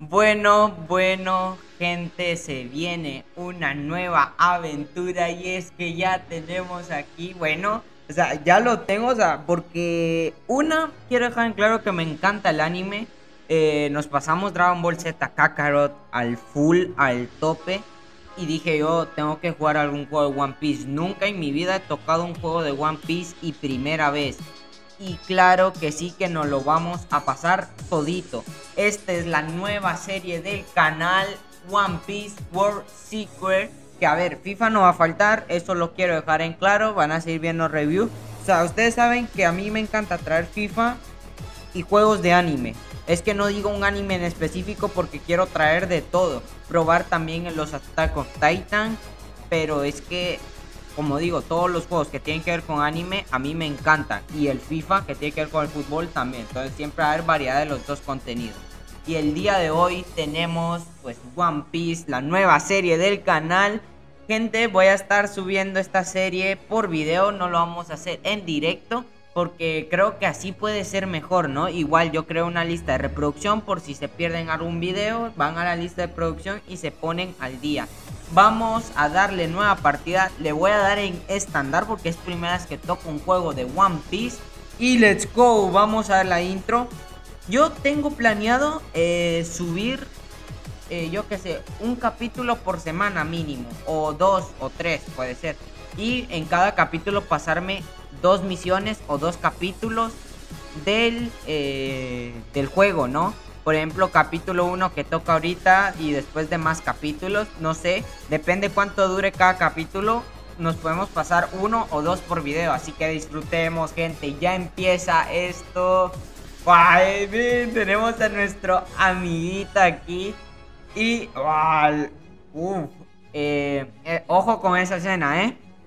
Bueno, gente, se viene una nueva aventura y es que ya tenemos aquí, ya lo tengo, porque quiero dejar en claro que me encanta el anime. Nos pasamos Dragon Ball Z Kakarot al full, al tope, y dije yo, tengo que jugar algún juego de One Piece. Nunca en mi vida he tocado un juego de One Piece y primera vez. Y claro que sí, que nos lo vamos a pasar todito. Esta es la nueva serie del canal One Piece World Seeker. Que a ver, FIFA no va a faltar, eso lo quiero dejar en claro. Van a seguir viendo reviews. O sea, ustedes saben que a mí me encanta traer FIFA y juegos de anime. Es que no digo un anime en específico porque quiero traer de todo. Probar también en los Attack of Titan. Pero es que, como digo, todos los juegos que tienen que ver con anime a mí me encantan. Y el FIFA, que tiene que ver con el fútbol, también. Entonces siempre va a haber variedad de los dos contenidos. Y el día de hoy tenemos pues One Piece, la nueva serie del canal. Gente, voy a estar subiendo esta serie por video, no lo vamos a hacer en directo, porque creo que así puede ser mejor, ¿no? Igual yo creo una lista de reproducción por si se pierden algún video, van a la lista de producción y se ponen al día. Vamos a darle nueva partida, le voy a dar en estándar porque es primera vez que toco un juego de One Piece. Y let's go, vamos a ver la intro. Yo tengo planeado subir, yo qué sé, un capítulo por semana mínimo, o dos o tres puede ser. Y en cada capítulo pasarme dos misiones o dos capítulos del juego, ¿no? Por ejemplo, capítulo 1 que toca ahorita y después de más capítulos, no sé, depende cuánto dure cada capítulo, nos podemos pasar uno o dos por video, así que disfrutemos, gente, ya empieza esto. ¡Ay, bien! Tenemos a nuestro amiguita aquí y ojo con esa escena,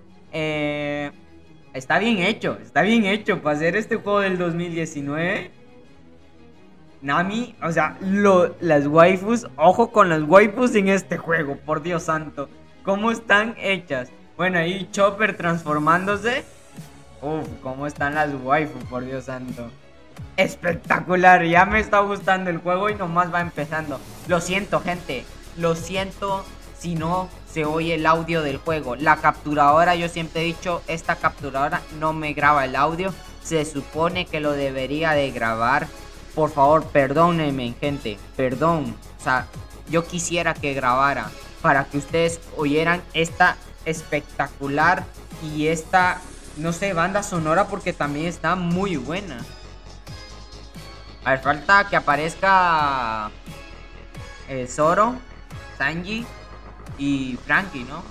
está bien hecho para hacer este juego del 2019. Nami, o sea, las waifus, ojo con las waifus en este juego, por Dios santo, cómo están hechas. Bueno, ahí Chopper transformándose. Cómo están las waifus, por Dios santo. Espectacular, ya me está gustando el juego y nomás va empezando. Lo siento, gente, lo siento si no se oye el audio del juego. La capturadora, yo siempre he dicho, esta capturadora no me graba el audio. Se supone que lo debería de grabar. Por favor, perdónenme, gente, perdón. O sea, yo quisiera que grabara para que ustedes oyeran esta espectacular y esta, no sé, banda sonora, porque también está muy buena. A ver, falta que aparezca Zoro, Sanji y Frankie, ¿no?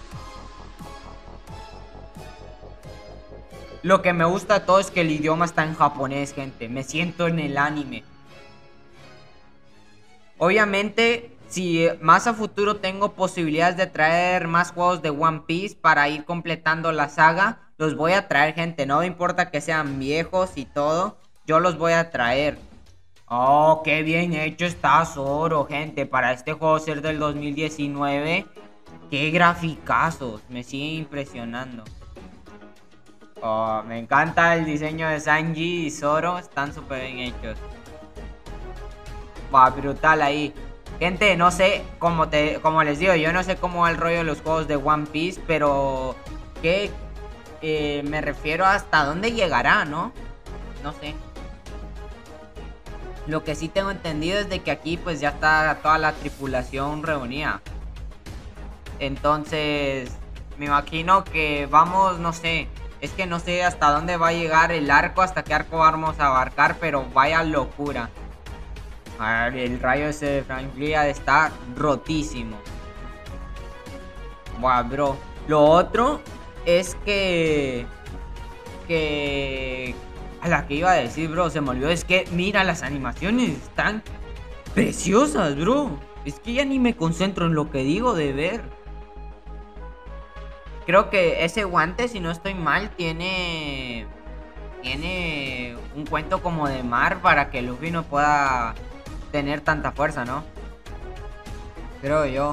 Lo que me gusta de todo es que el idioma está en japonés, gente. Me siento en el anime. Obviamente, si más a futuro tengo posibilidades de traer más juegos de One Piece para ir completando la saga, los voy a traer, gente. No me importa que sean viejos y todo, yo los voy a traer. Oh, qué bien hecho está Zoro, gente. Para este juego ser del 2019, qué graficazos, me sigue impresionando. Oh, me encanta el diseño de Sanji y Zoro, están súper bien hechos. Va, brutal ahí. Gente, no sé, como les digo, yo no sé cómo va el rollo de los juegos de One Piece, pero que me refiero hasta dónde llegará, ¿no? No sé. Lo que sí tengo entendido es de que aquí pues ya está toda la tripulación reunida. Entonces, me imagino que vamos, no sé. Es que no sé hasta dónde va a llegar el arco, hasta qué arco vamos a abarcar, pero vaya locura. A ver, el rayo ese de Franklin está rotísimo. Buah, bro. Lo otro es que... A la que iba a decir, bro, se me olvidó. Es que, mira, las animaciones están preciosas, bro. Es que ya ni me concentro en lo que digo de ver. Creo que ese guante, si no estoy mal, tiene un cuento como de mar para que Luffy no pueda tener tanta fuerza, ¿no? Creo yo.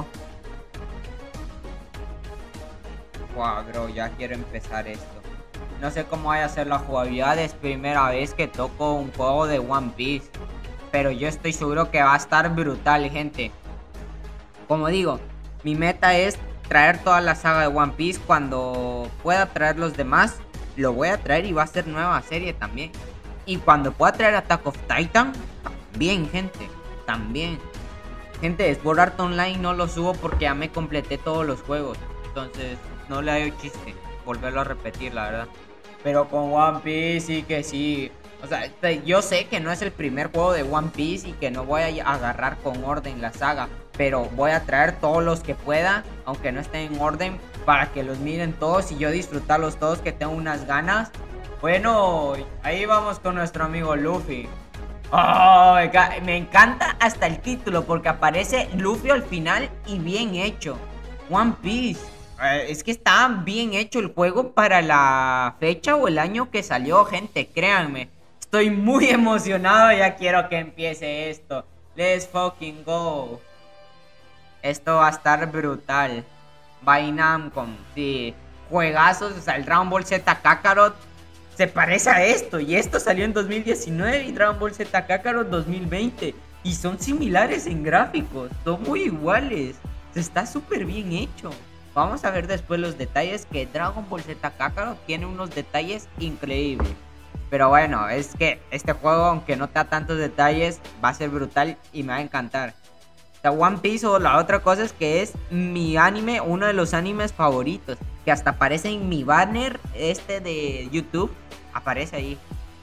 Wow, bro, ya quiero empezar esto. No sé cómo vaya a ser la jugabilidad, es primera vez que toco un juego de One Piece. pero yo estoy seguro que va a estar brutal, gente. Como digo, mi meta es traer toda la saga de One Piece. Cuando pueda traer los demás, lo voy a traer y va a ser nueva serie también. Y cuando pueda traer Attack of Titan, también, gente, también. Gente, Sword Art Online no lo subo porque ya me completé todos los juegos. Entonces, no le doy chiste volverlo a repetir, la verdad. Pero con One Piece sí que sí. O sea, yo sé que no es el primer juego de One Piece y que no voy a agarrar con orden la saga, pero voy a traer todos los que pueda, aunque no estén en orden, para que los miren todos y yo disfrutarlos todos, que tengo unas ganas. Bueno, ahí vamos con nuestro amigo Luffy. Oh, me encanta hasta el título porque aparece Luffy al final y bien hecho. One Piece. Es que está bien hecho el juego para la fecha o el año que salió, gente, créanme. Estoy muy emocionado, ya quiero que empiece esto. Let's fucking go. Esto va a estar brutal. By Namco, sí. Juegazos, o sea, el Dragon Ball Z Kakarot se parece a esto. Y esto salió en 2019 y Dragon Ball Z Kakarot 2020. Y son similares en gráficos, son muy iguales. Está súper bien hecho. Vamos a ver después los detalles, que Dragon Ball Z Kakarot tiene unos detalles increíbles. Pero bueno, es que este juego, aunque no te da tantos detalles, va a ser brutal y me va a encantar. The One Piece, o la otra cosa, es que es mi anime, uno de los animes favoritos, que hasta aparece en mi banner de YouTube, aparece ahí.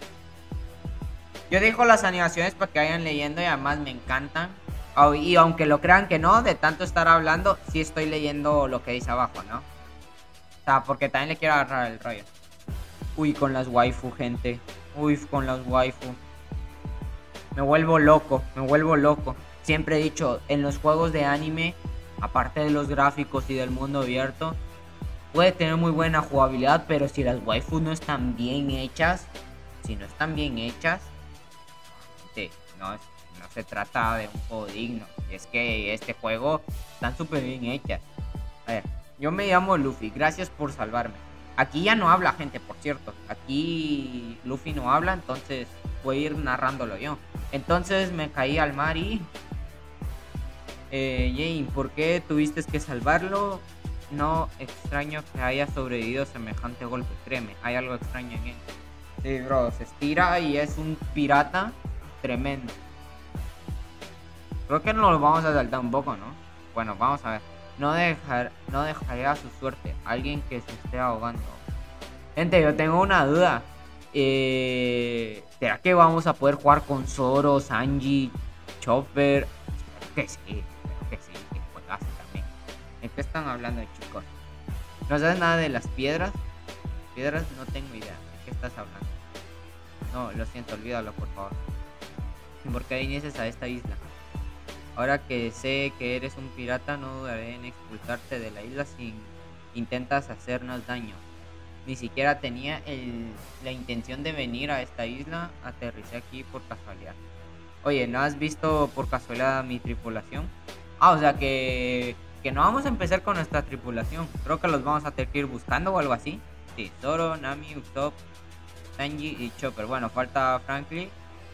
Yo dejo las animaciones para que vayan leyendo y además me encantan. Y aunque lo crean que no, de tanto estar hablando, sí estoy leyendo lo que dice abajo, ¿no? O sea, porque también le quiero agarrar el rollo. Uy, con las waifu, gente. Uy, con las waifu. Me vuelvo loco, me vuelvo loco. Siempre he dicho, en los juegos de anime, aparte de los gráficos y del mundo abierto, puede tener muy buena jugabilidad, pero si las waifus no están bien hechas, sí, no se trata de un juego digno. Es que este juego están súper bien hechas. A ver, yo me llamo Luffy, gracias por salvarme. Aquí ya no habla, gente, por cierto. Aquí Luffy no habla, entonces voy a ir narrándolo yo. Entonces me caí al mar y... Jane, ¿por qué tuviste que salvarlo? No extraño que haya sobrevivido a semejante golpe, créeme, hay algo extraño en él. Sí, bro, se estira y es un pirata tremendo. Creo que nos lo vamos a saltar un poco, ¿no? Bueno, vamos a ver. No dejaré a su suerte alguien que se esté ahogando. Gente, yo tengo una duda. ¿Será que vamos a poder jugar con Zoro, Sanji, Chopper? Espero que sí, que juegazo también. ¿De qué están hablando, chicos? ¿No sabes nada de las piedras? Piedras, no tengo idea. ¿De qué estás hablando? No, lo siento, olvídalo, por favor. ¿Y por qué viniste a esta isla? Ahora que sé que eres un pirata, no dudaré en expulsarte de la isla si intentas hacernos daño. Ni siquiera tenía la intención de venir a esta isla, aterricé aquí por casualidad. Oye, ¿no has visto por casualidad mi tripulación? O sea que no vamos a empezar con nuestra tripulación. Creo que los vamos a tener que ir buscando o algo así. Sí, Zoro, Nami, Usopp, Sanji y Chopper. Bueno, falta Franklin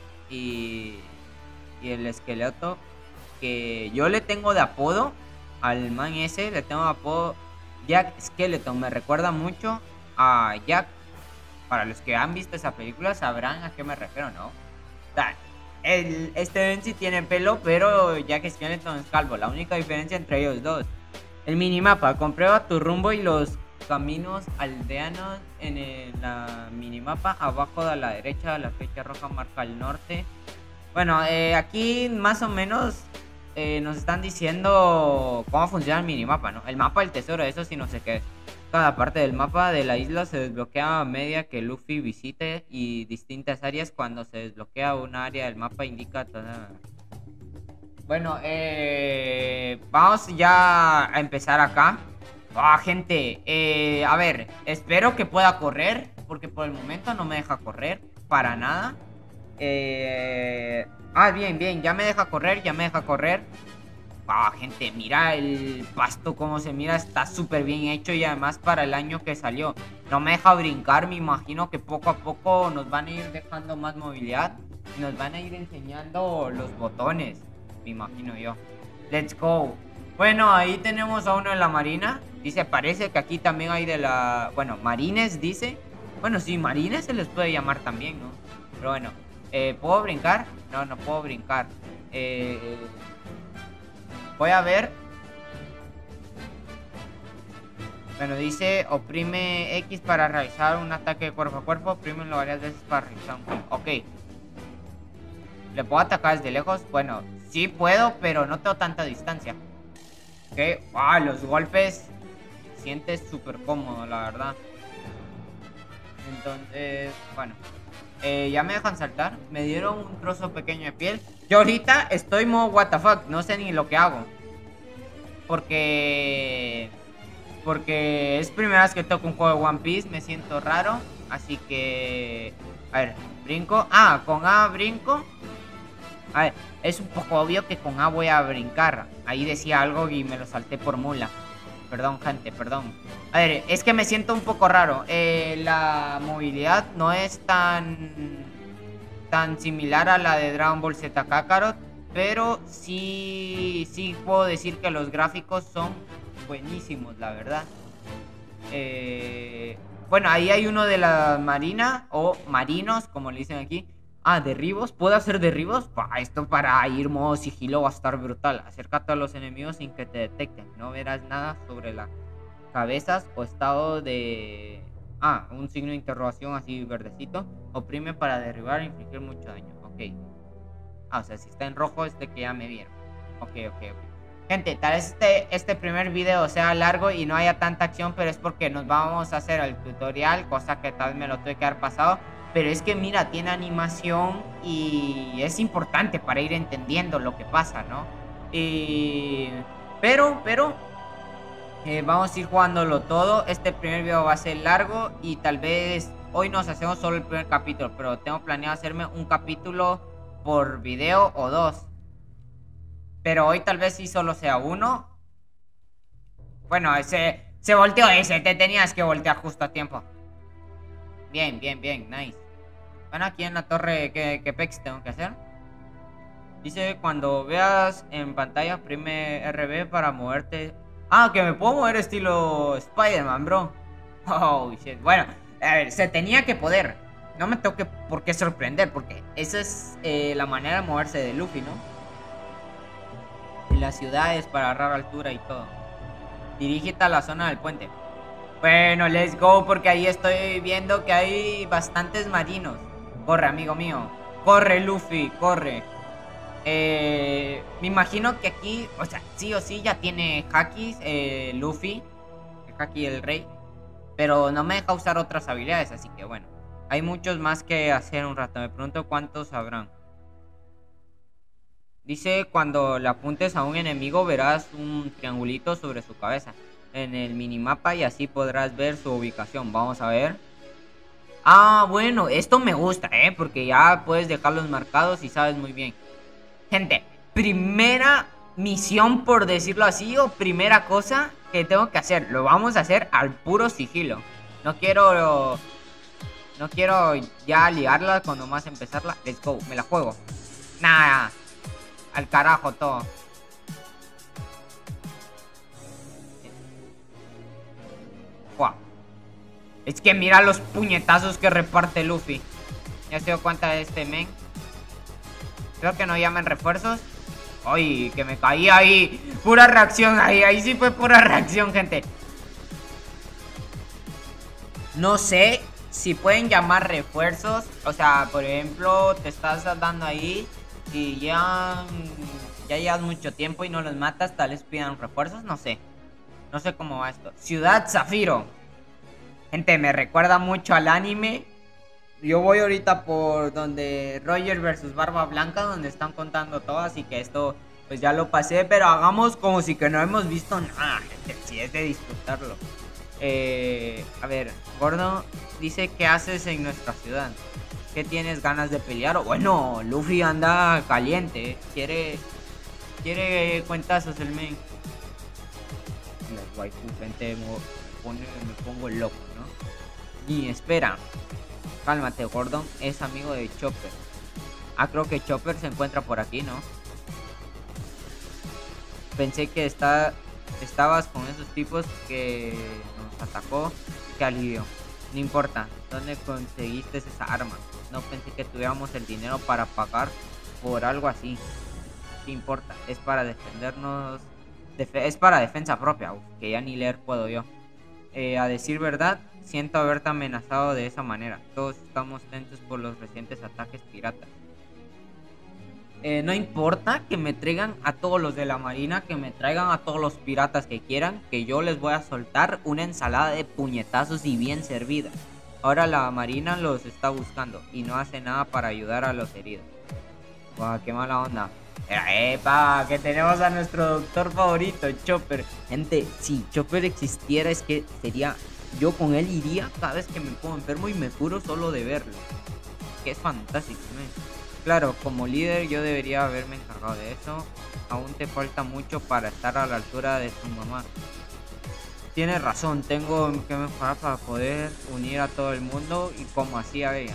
y el esqueleto, que yo le tengo de apodo al man ese, le tengo de apodo Jack Skeleton. Me recuerda mucho a Jack. Para los que han visto esa película sabrán a qué me refiero, ¿no? O sea, este Ben sí tiene pelo, pero Jack Skeleton es calvo. La única diferencia entre ellos dos. El minimapa, comprueba tu rumbo y los caminos aldeanos en la minimapa. Abajo a la derecha la flecha roja marca el norte. Bueno, aquí más o menos nos están diciendo cómo funciona el minimapa, ¿no? El mapa del tesoro, eso sí no sé qué es. Cada parte del mapa de la isla se desbloquea a medida que Luffy visite y distintas áreas. Cuando se desbloquea una área del mapa indica toda... Bueno, vamos ya a empezar acá. Gente, a ver, espero que pueda correr, porque por el momento no me deja correr para nada. Bien, ya me deja correr, gente, mira el pasto como se mira, está súper bien hecho y además para el año que salió. No me deja brincar, me imagino que poco a poco nos van a ir dejando más movilidad. Nos van a ir enseñando los botones, me imagino yo. Let's go. Bueno, ahí tenemos a uno de la marina. Dice, parece que aquí también hay de la... Bueno, marines, dice. Bueno, sí, marines se les puede llamar también, ¿no? Pero bueno, ¿puedo brincar? No, no puedo brincar. Voy a ver. Bueno, dice, oprime X para realizar un ataque cuerpo a cuerpo. Oprímelo varias veces para realizar un... Ok. ¿Le puedo atacar desde lejos? Bueno, sí puedo, pero no tengo tanta distancia. Ok, wow, los golpes sientes súper cómodo, la verdad. Entonces, bueno, ya me dejan saltar. Me dieron un trozo pequeño de piel. Yo ahorita estoy modo what the fuck. No sé ni lo que hago. Porque es primera vez que toco un juego de One Piece. Me siento raro. Así que... A ver, brinco. Ah, con A brinco. A ver, es un poco obvio que con A voy a brincar. Ahí decía algo y me lo salté por mula. Perdón, gente, perdón. A ver, es que me siento un poco raro. La movilidad no es tan similar a la de Dragon Ball Z Kakarot. Pero sí puedo decir que los gráficos son buenísimos, la verdad. Bueno, ahí hay uno de la marina o marinos, como le dicen aquí. Ah, derribos. ¿Puedo hacer derribos? Esto para ir modo sigilo va a estar brutal. Acércate a los enemigos sin que te detecten. No verás nada sobre las cabezas o estado de... Ah, un signo de interrogación así verdecito. Oprime para derribar e infligir mucho daño. Ok. Ah, o sea, si está en rojo es de que ya me vieron. Ok. Gente, tal vez este primer video sea largo y no haya tanta acción, pero es porque nos vamos a hacer el tutorial, cosa que tal vez me lo tuve que haber pasado. Pero es que mira, tiene animación y es importante para ir entendiendo lo que pasa, ¿no? Pero vamos a ir jugándolo todo. Este primer video va a ser largo y tal vez hoy nos hacemos solo el primer capítulo, pero tengo planeado hacerme un capítulo por video o dos. Pero hoy tal vez sí solo sea uno. Bueno, se volteó ese, te tenías que voltear justo a tiempo. Bien, nice. Bueno, aquí en la torre, ¿qué pex tengo que hacer? Dice, cuando veas en pantalla, oprime RB para moverte. Ah, que me puedo mover estilo Spider-Man, bro. Oh, shit. Bueno, a ver, se tenía que poder. No me tengo por qué sorprender, porque esa es la manera de moverse de Luffy, ¿no? En las ciudades para agarrar altura y todo. Dirígete a la zona del puente. Bueno, let's go, porque ahí estoy viendo que hay bastantes marinos. Corre, amigo mío. Corre, Luffy, corre. Me imagino que aquí, o sea, sí o sí ya tiene hakis, Luffy. El haki del rey. Pero no me deja usar otras habilidades, así que bueno. Hay muchos más que hacer un rato. Me pregunto cuántos habrán. Dice, cuando le apuntes a un enemigo verás un triangulito sobre su cabeza en el minimapa y así podrás ver su ubicación. Vamos a ver. Ah, bueno, esto me gusta, porque ya puedes dejarlos marcados y sabes muy bien. Gente, primera misión, por decirlo así, o primera cosa que tengo que hacer. Lo vamos a hacer al puro sigilo. No quiero ya liarla cuando más empezarla. Let's go, me la juego. Nada, al carajo todo. Wow. Es que mira los puñetazos que reparte Luffy. Ya se dio cuenta de este men. Creo que no llaman refuerzos. Ay, que me caí ahí. Pura reacción ahí. Ahí sí fue pura reacción, gente. No sé si pueden llamar refuerzos. O sea, por ejemplo, te estás dando ahí y ya llevas mucho tiempo y no los matas. Tal vez pidan refuerzos. No sé. No sé cómo va esto. Ciudad Zafiro. Gente, me recuerda mucho al anime. Yo voy ahorita por donde Roger versus Barba Blanca, donde están contando todo, así que esto pues ya lo pasé, pero hagamos como si que no hemos visto nada, gente, si es de disfrutarlo. A ver, Gordo dice, ¿qué haces en nuestra ciudad? ¿Qué tienes ganas de pelear? Bueno, Luffy anda caliente, quiere cuentazos el men. Las waifu, gente, me pongo loco, ¿no? Y espera. Cálmate, Gordon es amigo de Chopper. Ah, creo que Chopper se encuentra por aquí, ¿no? Pensé que estabas con esos tipos que nos atacó. Qué alivio. No importa, ¿dónde conseguiste esa arma? No pensé que tuviéramos el dinero para pagar por algo así. ¿Qué importa? Es para defendernos. Es para defensa propia, uf, que ya ni leer puedo yo. A decir verdad, siento haberte amenazado de esa manera. Todos estamos tensos por los recientes ataques piratas. No importa que me traigan a todos los de la marina, que me traigan a todos los piratas que quieran, que yo les voy a soltar una ensalada de puñetazos y bien servida. Ahora la marina los está buscando y no hace nada para ayudar a los heridos. Guau, qué mala onda. Epa, que tenemos a nuestro doctor favorito, Chopper. Gente, si Chopper existiera, es que sería... Yo con él iría cada vez que me pongo enfermo y me curo solo de verlo. Que es fantástico, ¿no? Claro, como líder yo debería haberme encargado de eso. Aún te falta mucho para estar a la altura de tu mamá. Tienes razón, tengo que mejorar para poder unir a todo el mundo y como hacía ella.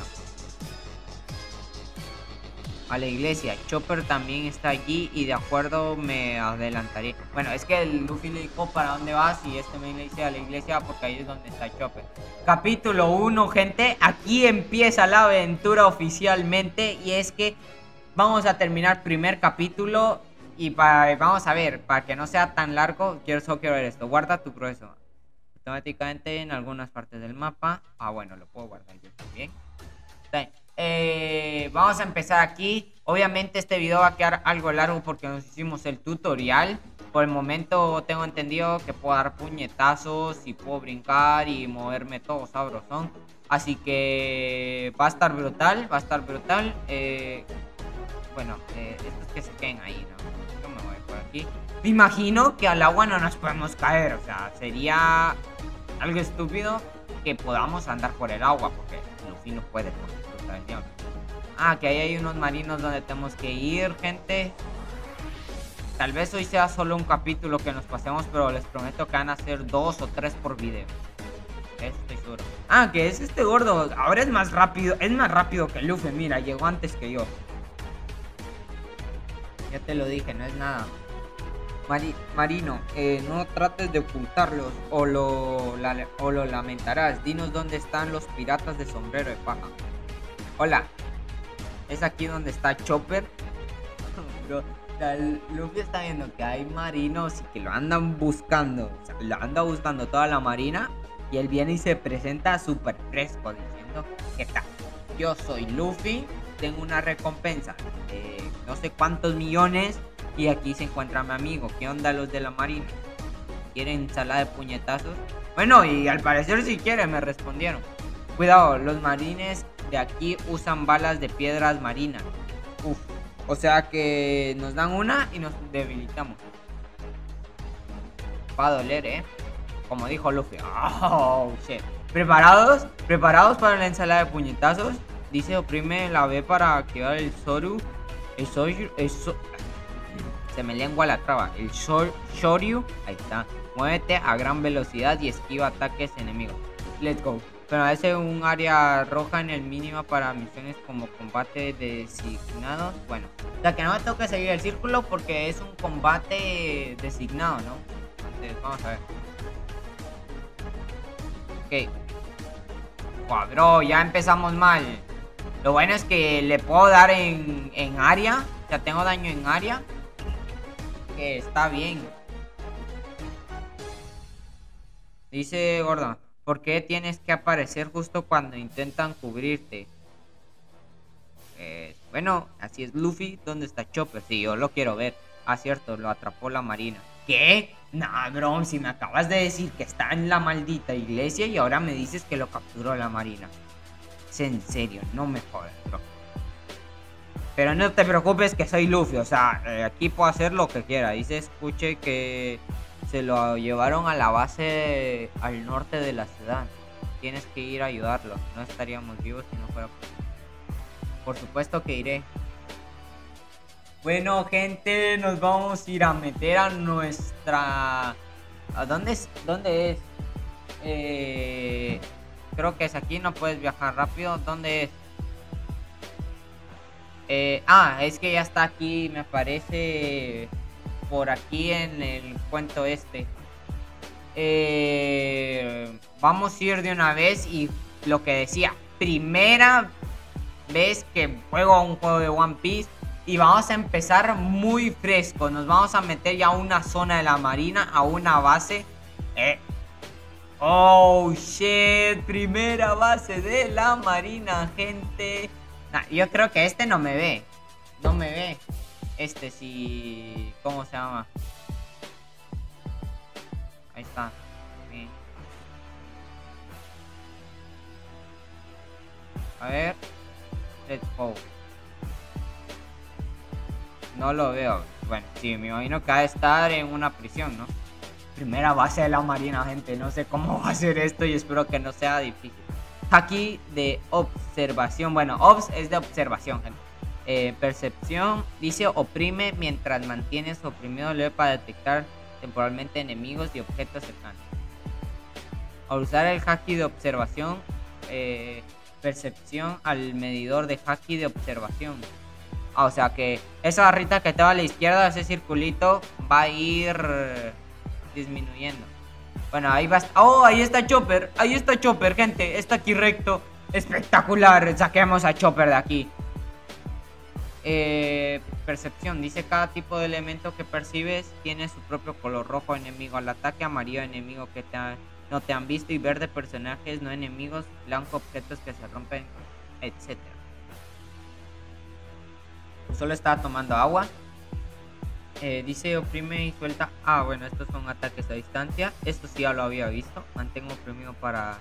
A la iglesia, Chopper también está allí y de acuerdo me adelantaré. Bueno, es que el Luffy le dijo para dónde vas y este me le dice a la iglesia porque ahí es donde está Chopper. Capítulo 1, gente, aquí empieza la aventura oficialmente y es que vamos a terminar primer capítulo y vamos a ver, para que no sea tan largo, solo quiero ver esto. Guarda tu progreso automáticamente en algunas partes del mapa. Ah, bueno, lo puedo guardar yo también. Vamos a empezar aquí. Obviamente este video va a quedar algo largo porque nos hicimos el tutorial. Por el momento tengo entendido que puedo dar puñetazos y puedo brincar y moverme todo sabrosón. Así que va a estar brutal, va a estar brutal. Bueno, estos que se queden ahí, ¿no? Yo me voy por aquí. Me imagino que al agua no nos podemos caer. O sea, sería algo estúpido que podamos andar por el agua porque Luffy no puede por el diablo. Ah, que ahí hay unos marinos donde tenemos que ir, gente. Tal vez hoy sea solo un capítulo que nos pasemos, pero les prometo que van a ser 2 o 3 por video. Estoy seguro. Ah, que es este gordo. Ahora es más rápido que Luffy. Mira, llegó antes que yo. Ya te lo dije, no es nada. Marino, no trates de ocultarlos o lo lamentarás. Dinos dónde están los piratas de sombrero de paja. Hola, es aquí donde está Chopper. Bro, o sea, Luffy está viendo que hay marinos y que lo andan buscando. O sea, lo anda buscando toda la marina. Y él viene y se presenta súper fresco diciendo: ¿qué tal? Yo soy Luffy, tengo una recompensa de no sé cuántos millones. Y aquí se encuentra mi amigo. ¿Qué onda los de la marina? ¿Quieren ensalada de puñetazos? Bueno, y al parecer si quieren, me respondieron. Cuidado, los marines de aquí usan balas de piedras marinas. Uf, o sea que nos dan una y nos debilitamos. Va a doler, como dijo Luffy. Oh, shit. ¿Preparados? ¿Preparados para la ensalada de puñetazos? Dice oprime la B para activar el Soru. Se me lengua la traba. El Shoryu. Ahí está. Muévete a gran velocidad y esquiva ataques enemigos. Let's go. Pero es un área roja en el mínimo para misiones como combate designados. Bueno, o sea que no me tengo que seguir el círculo porque es un combate designado, ¿no? Entonces, vamos a ver. Ok. Wow, bro, ya empezamos mal. Lo bueno es que le puedo dar en área. O sea, tengo daño en área. Que está bien. Dice Gordo, ¿por qué tienes que aparecer justo cuando intentan cubrirte? Bueno, así es Luffy. ¿Dónde está Chopper? Sí, yo lo quiero ver. Ah, cierto, lo atrapó la marina. ¿Qué? Nah, bro, si me acabas de decir que está en la maldita iglesia y ahora me dices que lo capturó la marina. Es en serio, no me jodas, bro. Pero no te preocupes que soy Luffy, o sea, aquí puedo hacer lo que quiera. Dice, escuche que se lo llevaron a la base al norte de la ciudad. Tienes que ir a ayudarlo. No estaríamos vivos si no fuera por supuesto que iré. Bueno, gente, nos vamos a ir a meter a nuestra... ¿A dónde es? ¿Dónde es? Creo que es aquí, no puedes viajar rápido. ¿Dónde es? Es que ya está aquí, me aparece por aquí en el cuento este. Vamos a ir de una vez y lo que decía, primera vez que juego un juego de One Piece y vamos a empezar muy fresco. Nos vamos a meter ya a una zona de la marina, a una base. Oh shit, primera base de la marina, gente. Yo creo que este no me ve. No me ve. Este sí. ¿Cómo se llama? Ahí está. Sí. A ver. Let's go. No lo veo. Bueno, sí, me imagino que ha de estar en una prisión, ¿no? Primera base de la marina, gente. No sé cómo va a ser esto y espero que no sea difícil. Haki de observación. Bueno, obs es de observación, gente. Percepción dice oprime mientras mantienes oprimido leve para detectar temporalmente enemigos y objetos cercanos. Al usar el haki de observación, percepción al medidor de haki de observación. O sea que esa barrita que estaba a la izquierda, ese circulito, va a ir disminuyendo. Bueno, ahí va. Oh, ahí está Chopper. Ahí está Chopper, gente. Está aquí recto. Espectacular. Saquemos a Chopper de aquí. Percepción. Dice cada tipo de elemento que percibes tiene su propio color. Rojo enemigo al ataque, amarillo enemigo que no te han visto y verde personajes no enemigos, blanco objetos que se rompen, etc. Solo estaba tomando agua. Dice oprime y suelta. Bueno, estos son ataques a distancia. Esto sí ya lo había visto. Mantengo oprimido para...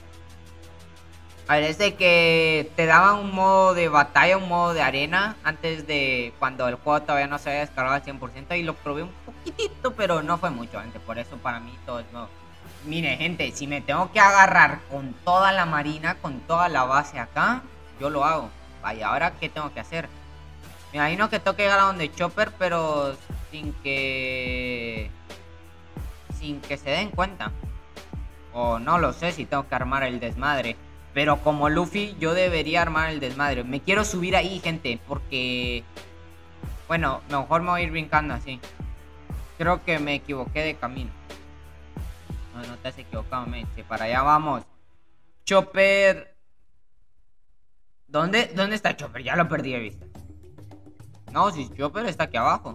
A ver, es de que te daban un modo de batalla, un modo de arena antes de cuando el juego todavía no se había descargado al 100% y lo probé un poquitito, pero no fue mucho, gente. Por eso para mí todo es nuevo. Mire, gente, si me tengo que agarrar con toda la marina, con toda la base acá, yo lo hago. Vaya, ahora ¿qué tengo que hacer? Me imagino que tengo que llegar a donde Chopper, pero sin que se den cuenta. O no lo sé si tengo que armar el desmadre. Pero como Luffy yo debería armar el desmadre. Me quiero subir ahí, gente, porque... Bueno, mejor me voy a ir brincando así. Creo que me equivoqué de camino. No te has equivocado, mente. Para allá vamos. Chopper... ¿Dónde está Chopper? Ya lo perdí de vista. No, si Chopper está aquí abajo.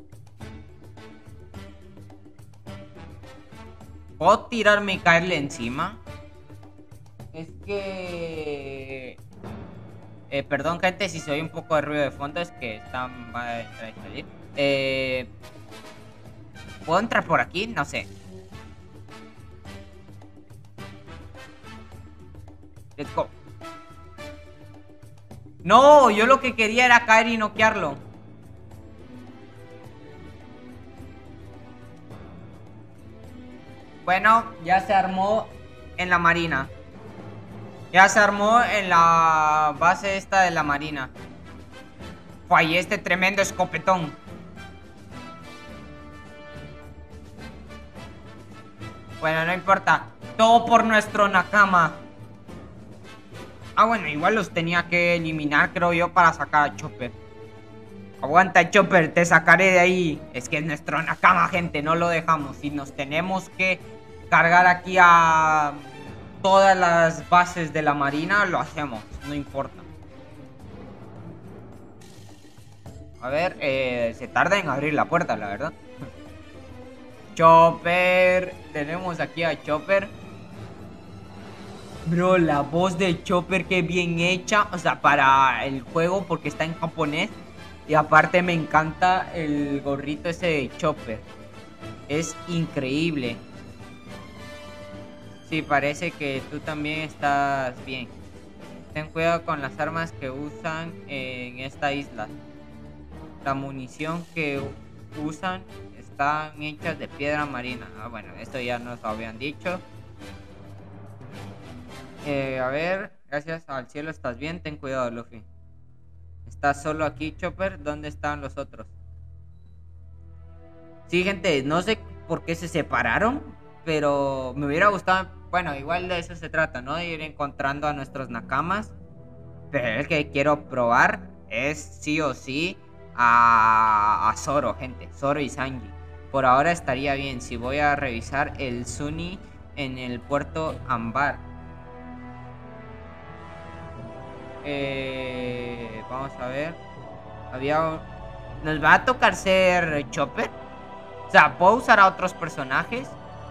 ¿Puedo tirarme y caerle encima? Es que... perdón, gente, si se oye un poco de ruido de fondo, es que va a entrar y salir. ¿Puedo entrar por aquí? No sé. Let's go. No, yo lo que quería era caer y noquearlo. Bueno, ya se armó en la marina. Ya se armó en la base esta de la marina. Fue este tremendo escopetón. Bueno, no importa. Todo por nuestro Nakama. Bueno, igual los tenía que eliminar, creo yo, para sacar a Chopper. Aguanta, Chopper, te sacaré de ahí. Es que es nuestro Nakama, gente, no lo dejamos. Si nos tenemos que cargar aquí a todas las bases de la marina, lo hacemos, no importa. A ver, se tarda en abrir la puerta, la verdad. Chopper, tenemos aquí a Chopper. Bro, la voz de Chopper, qué bien hecha. O sea, para el juego, porque está en japonés. Y aparte me encanta el gorrito ese de Chopper. Es increíble. Sí, parece que tú también estás bien. Ten cuidado con las armas que usan en esta isla. La munición que usan están hechas de piedra marina. Bueno, esto ya nos lo habían dicho. A ver, gracias al cielo estás bien. Ten cuidado, Luffy. ¿Estás solo aquí, Chopper? ¿Dónde están los otros? Sí, gente, no sé por qué se separaron, pero me hubiera gustado. Bueno, igual de eso se trata, ¿no? De ir encontrando a nuestros nakamas. Pero es que quiero probar es sí o sí a Zoro, gente. Zoro y Sanji. Por ahora estaría bien. Si voy a revisar el Sunny en el puerto Ambar. Vamos a ver. Nos va a tocar ser Chopper. O sea, puedo usar a otros personajes.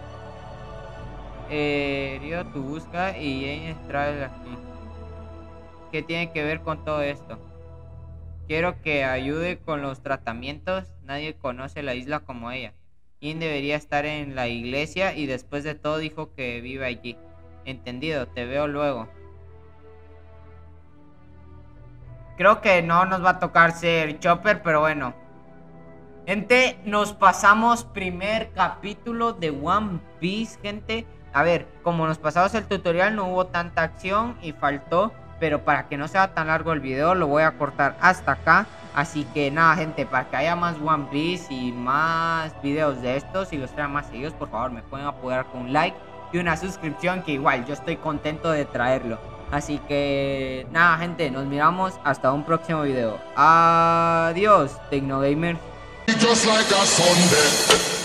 Río, tu busca y James trae aquí. ¿Qué tiene que ver con todo esto? Quiero que ayude con los tratamientos. Nadie conoce la isla como ella. Jin debería estar en la iglesia y después de todo dijo que vive allí. Entendido, te veo luego. Creo que no nos va a tocar ser Chopper, pero bueno. Gente, nos pasamos primer capítulo de One Piece, gente. A ver, como nos pasamos el tutorial no hubo tanta acción y faltó, pero para que no sea tan largo el video lo voy a cortar hasta acá. Así que nada, gente, para que haya más One Piece y más videos de estos y los traigan más seguidos, por favor me pueden apoyar con un like y una suscripción, que igual yo estoy contento de traerlo. Así que nada, gente, nos miramos hasta un próximo video. Adiós, TecnoGamer. Just like a Sunday.